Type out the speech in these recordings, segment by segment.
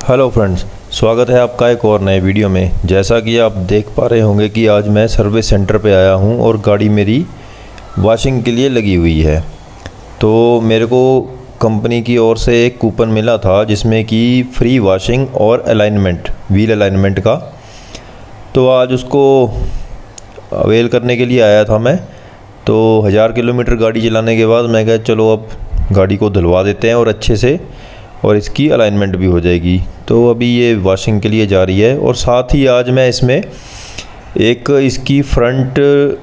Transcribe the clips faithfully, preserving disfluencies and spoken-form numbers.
Hello friends, स्वागत है आपका एक और नए वीडियो में। जैसा कि आप देख पा रहे होंगे कि आज मैं सर्विस सेंटर पे आया हूं और गाड़ी मेरी वॉशिंग के लिए लगी हुई है। तो मेरे को कंपनी की ओर से एक कूपन मिला था जिसमें कि फ्री वॉशिंग और अलाइनमेंट, व्हील अलाइनमेंट का। तो आज उसको अवेल करने के लिए आया था मैं। तो हज़ार किलोमीटर गाड़ी चलाने के बाद मैं कहा चलो अब गाड़ी को धुलवा देते हैं और अच्छे से, और इसकी अलाइनमेंट भी हो जाएगी। तो अभी ये वॉशिंग के लिए जा रही है। और साथ ही आज मैं इसमें एक इसकी फ्रंट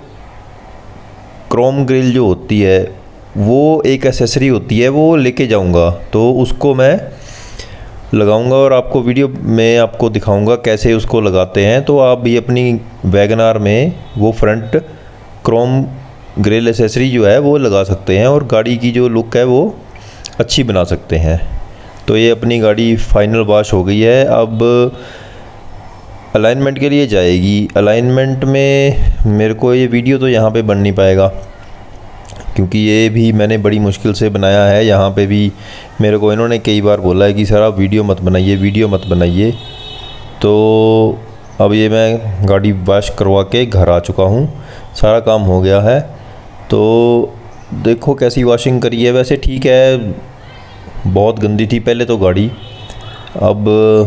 क्रोम ग्रिल जो होती है, वो एक एसेसरी होती है, वो लेके जाऊंगा। तो उसको मैं लगाऊंगा और आपको वीडियो में आपको दिखाऊंगा कैसे उसको लगाते हैं। तो आप भी अपनी वैगनार में वो फ्रंट क्रोम ग्रिल एसेसरी जो है वो लगा सकते हैं और गाड़ी की जो लुक है वो अच्छी बना सकते हैं। तो ये अपनी गाड़ी फाइनल वॉश हो गई है। अब अलाइनमेंट के लिए जाएगी। अलाइनमेंट में मेरे को ये वीडियो तो यहाँ पे बन नहीं पाएगा क्योंकि ये भी मैंने बड़ी मुश्किल से बनाया है। यहाँ पे भी मेरे को इन्होंने कई बार बोला है कि सर आप वीडियो मत बनाइए, वीडियो मत बनाइए। तो अब ये मैं गाड़ी वॉश करवा के घर आ चुका हूँ, सारा काम हो गया है। तो देखो कैसी वॉशिंग करी है। वैसे ठीक है, बहुत गंदी थी पहले तो गाड़ी, अब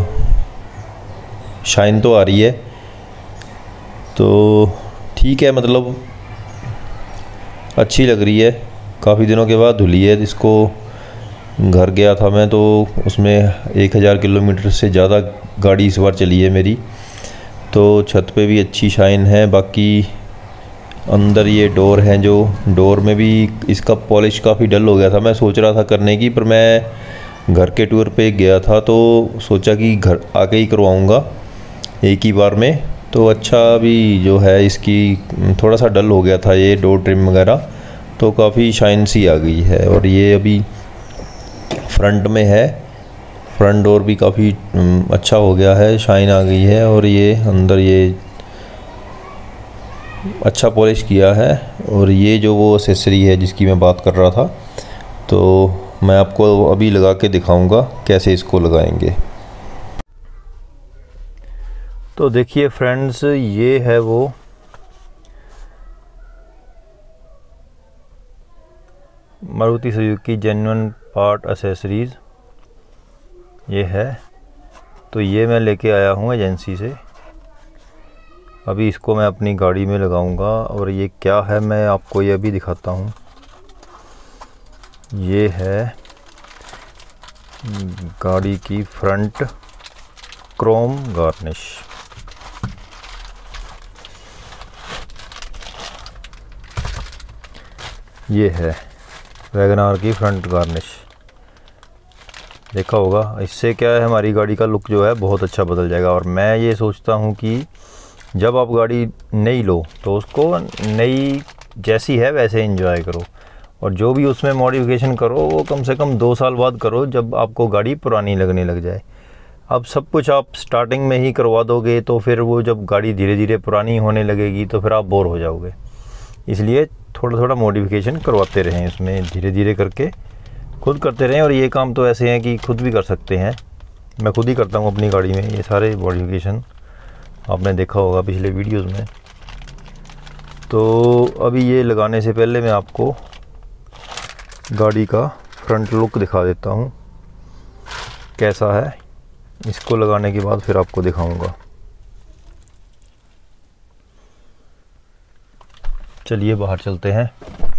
शाइन तो आ रही है। तो ठीक है, मतलब अच्छी लग रही है। काफ़ी दिनों के बाद धुली है। इसको घर गया था मैं तो उसमें एक हज़ार किलोमीटर से ज़्यादा गाड़ी इस बार चली है मेरी। तो छत पे भी अच्छी शाइन है। बाकी अंदर ये डोर हैं, जो डोर में भी इसका पॉलिश काफ़ी डल हो गया था। मैं सोच रहा था करने की, पर मैं घर के टूर पे गया था तो सोचा कि घर आके ही करवाऊँगा एक ही बार में। तो अच्छा भी जो है इसकी थोड़ा सा डल हो गया था ये डोर ट्रिम वगैरह, तो काफ़ी शाइन सी आ गई है। और ये अभी फ्रंट में है, फ्रंट डोर भी काफ़ी अच्छा हो गया है, शाइन आ गई है। और ये अंदर ये अच्छा पॉलिश किया है। और ये जो वो एक्सेसरी है जिसकी मैं बात कर रहा था, तो मैं आपको अभी लगा के दिखाऊंगा कैसे इसको लगाएंगे। तो देखिए फ्रेंड्स, ये है वो Maruti Suzuki genuine part accessories, ये है। तो ये मैं लेके आया हूँ एजेंसी से। अभी इसको मैं अपनी गाड़ी में लगाऊंगा। और ये क्या है मैं आपको ये भी दिखाता हूँ। ये है गाड़ी की फ्रंट क्रोम गार्निश। ये है वैगनार की फ्रंट गार्निश, देखा होगा। इससे क्या है, हमारी गाड़ी का लुक जो है बहुत अच्छा बदल जाएगा। और मैं ये सोचता हूँ कि जब आप गाड़ी नई लो तो उसको नई जैसी है वैसे एंजॉय करो, और जो भी उसमें मॉडिफिकेशन करो वो कम से कम दो साल बाद करो, जब आपको गाड़ी पुरानी लगने लग जाए। अब सब कुछ आप स्टार्टिंग में ही करवा दोगे तो फिर वो जब गाड़ी धीरे धीरे पुरानी होने लगेगी तो फिर आप बोर हो जाओगे। इसलिए थोड़ा थोड़ा मॉडिफिकेशन करवाते रहें, इसमें धीरे धीरे करके खुद करते रहें। और ये काम तो ऐसे हैं कि खुद भी कर सकते हैं। मैं खुद ही करता हूँ अपनी गाड़ी में ये सारे मॉडिफिकेशन, आपने देखा होगा पिछले वीडियोस में। तो अभी ये लगाने से पहले मैं आपको गाड़ी का फ्रंट लुक दिखा देता हूँ कैसा है। इसको लगाने के बाद फिर आपको दिखाऊंगा। चलिए बाहर चलते हैं।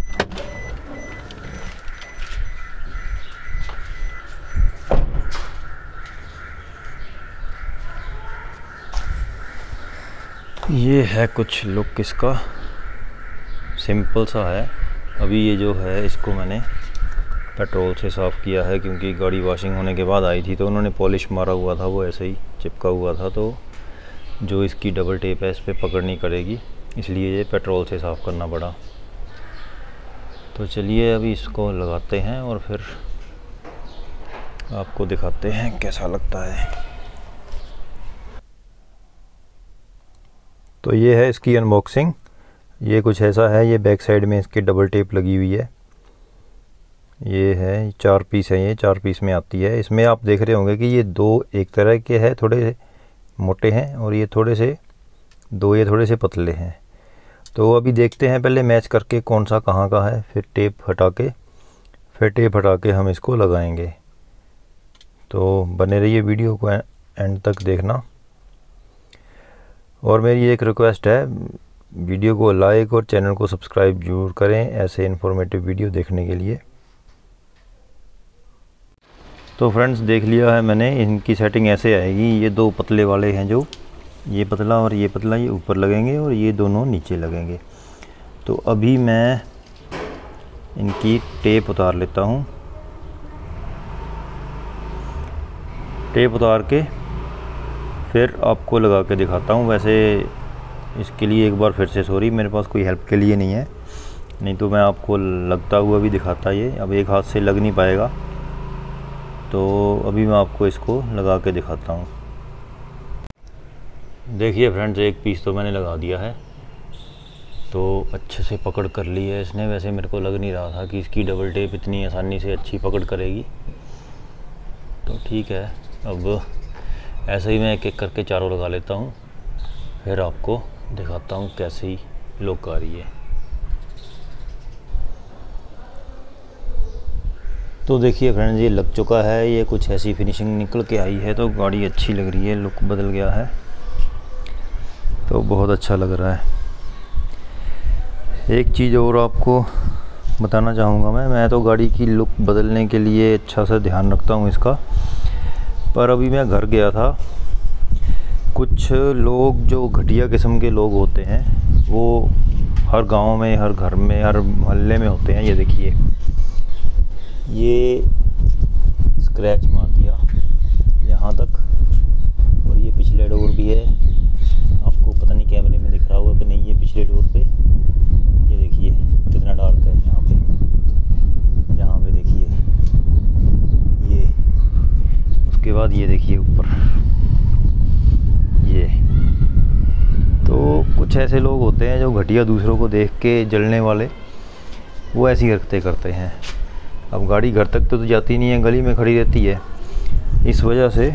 ये है कुछ लुक इसका, सिंपल सा है। अभी ये जो है इसको मैंने पेट्रोल से साफ़ किया है क्योंकि गाड़ी वॉशिंग होने के बाद आई थी तो उन्होंने पॉलिश मारा हुआ था, वो ऐसे ही चिपका हुआ था। तो जो इसकी डबल टेप है इस पर पकड़ नहीं करेगी, इसलिए ये पेट्रोल से साफ़ करना पड़ा। तो चलिए अभी इसको लगाते हैं और फिर आपको दिखाते हैं कैसा लगता है। तो ये है इसकी अनबॉक्सिंग। ये कुछ ऐसा है, ये बैक साइड में इसके डबल टेप लगी हुई है। ये है चार पीस है, ये चार पीस में आती है। इसमें आप देख रहे होंगे कि ये दो एक तरह के हैं, थोड़े मोटे हैं, और ये थोड़े से दो ये थोड़े से पतले हैं। तो अभी देखते हैं पहले मैच करके कौन सा कहाँ का है, फिर टेप हटा के फिर टेप हटा के हम इसको लगाएंगे। तो बने रहिए, वीडियो को एंड तक देखना। और मेरी एक रिक्वेस्ट है, वीडियो को लाइक और चैनल को सब्सक्राइब जरूर करें ऐसे इन्फॉर्मेटिव वीडियो देखने के लिए। तो फ्रेंड्स देख लिया है मैंने, इनकी सेटिंग ऐसे आएगी। ये दो पतले वाले हैं, जो ये पतला और ये पतला, ये ऊपर लगेंगे और ये दोनों नीचे लगेंगे। तो अभी मैं इनकी टेप उतार लेता हूँ। टेप उतार के फिर आपको लगा के दिखाता हूँ। वैसे इसके लिए एक बार फिर से सॉरी, मेरे पास कोई हेल्प के लिए नहीं है, नहीं तो मैं आपको लगता हुआ भी दिखाता। ये अब एक हाथ से लग नहीं पाएगा, तो अभी मैं आपको इसको लगा के दिखाता हूँ। देखिए फ्रेंड्स, एक पीस तो मैंने लगा दिया है, तो अच्छे से पकड़ कर ली है इसने। वैसे मेरे को लग नहीं रहा था कि इसकी डबल टेप इतनी आसानी से अच्छी पकड़ करेगी, तो ठीक है। अब ऐसे ही मैं एक एक करके चारों लगा लेता हूँ, फिर आपको दिखाता हूँ कैसी लुक आ रही है। तो देखिए फ्रेंड्स, ये लग चुका है, ये कुछ ऐसी फिनिशिंग निकल के आई है, तो गाड़ी अच्छी लग रही है, लुक बदल गया है, तो बहुत अच्छा लग रहा है। एक चीज़ और आपको बताना चाहूँगा मैं मैं तो गाड़ी की लुक बदलने के लिए अच्छा सा ध्यान रखता हूँ इसका। पर अभी मैं घर गया था, कुछ लोग जो घटिया किस्म के लोग होते हैं वो हर गांव में, हर घर में, हर मोहल्ले में होते हैं। ये देखिए, ये स्क्रैच मार दिया यहाँ तक, और ये पिछले डोर भी है। आपको पता नहीं कैमरे में दिख रहा होगा कि नहीं, ये पिछले डोर पे ये देखिए कितना डार्क है यहाँ पे। यहाँ पे देखिए ये, उसके बाद ये देखिए ऊपर ये। तो कुछ ऐसे लोग होते हैं जो घटिया, दूसरों को देख के जलने वाले, वो ऐसी हरकतें करते हैं। अब गाड़ी घर तक तो जाती नहीं है, गली में खड़ी रहती है। इस वजह से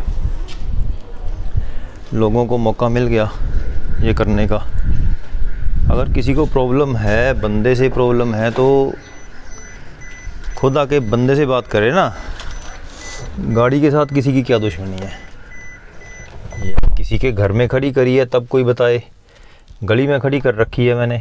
लोगों को मौका मिल गया ये करने का। अगर किसी को प्रॉब्लम है, बंदे से प्रॉब्लम है, तो खुद आके बंदे से बात करे ना। गाड़ी के साथ किसी की क्या दुश्मनी है? ये किसी के घर में खड़ी करी है तब कोई बताए, गली में खड़ी कर रखी है मैंने।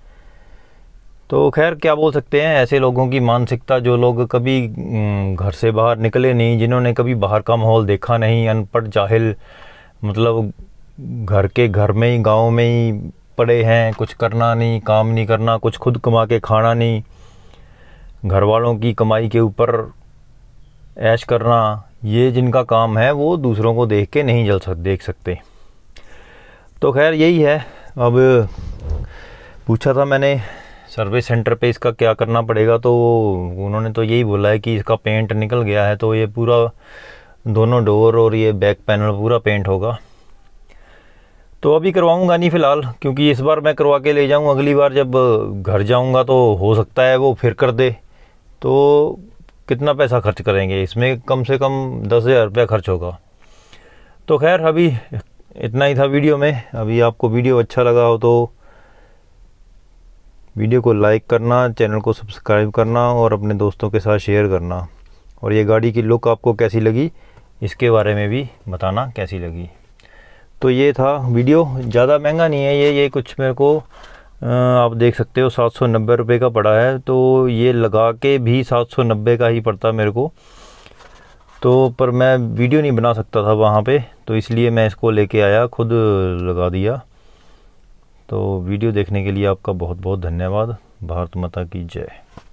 तो खैर क्या बोल सकते हैं, ऐसे लोगों की मानसिकता, जो लोग कभी घर से बाहर निकले नहीं, जिन्होंने कभी बाहर का माहौल देखा नहीं, अनपढ़ जाहिल, मतलब घर के घर में ही, गांव में ही पड़े हैं, कुछ करना नहीं, काम नहीं करना, कुछ खुद कमा के खाना नहीं, घर वालों की कमाई के ऊपर ऐश करना, ये जिनका काम है, वो दूसरों को देख के नहीं जल सक देख सकते। तो खैर यही है। अब पूछा था मैंने सर्विस सेंटर पे इसका क्या करना पड़ेगा, तो उन्होंने तो यही बोला है कि इसका पेंट निकल गया है, तो ये पूरा दोनों डोर और ये बैक पैनल पूरा पेंट होगा। तो अभी करवाऊंगा नहीं फ़िलहाल, क्योंकि इस बार मैं करवा के ले जाऊँ, अगली बार जब घर जाऊंगा तो हो सकता है वो फिर कर दे। तो कितना पैसा खर्च करेंगे इसमें, कम से कम दस हज़ार रुपया खर्च होगा। तो खैर अभी इतना ही था वीडियो में। अभी आपको वीडियो अच्छा लगा हो तो वीडियो को लाइक करना, चैनल को सब्सक्राइब करना और अपने दोस्तों के साथ शेयर करना। और ये गाड़ी की लुक आपको कैसी लगी, इसके बारे में भी बताना कैसी लगी। तो ये था वीडियो, ज़्यादा महंगा नहीं है ये ये कुछ मेरे को आप देख सकते हो सात सौ नब्बे रुपये का पड़ा है। तो ये लगा के भी सात सौ नब्बे का ही पड़ता मेरे को। तो पर मैं वीडियो नहीं बना सकता था वहाँ पे, तो इसलिए मैं इसको लेके आया, खुद लगा दिया। तो वीडियो देखने के लिए आपका बहुत बहुत धन्यवाद। भारत माता की जय।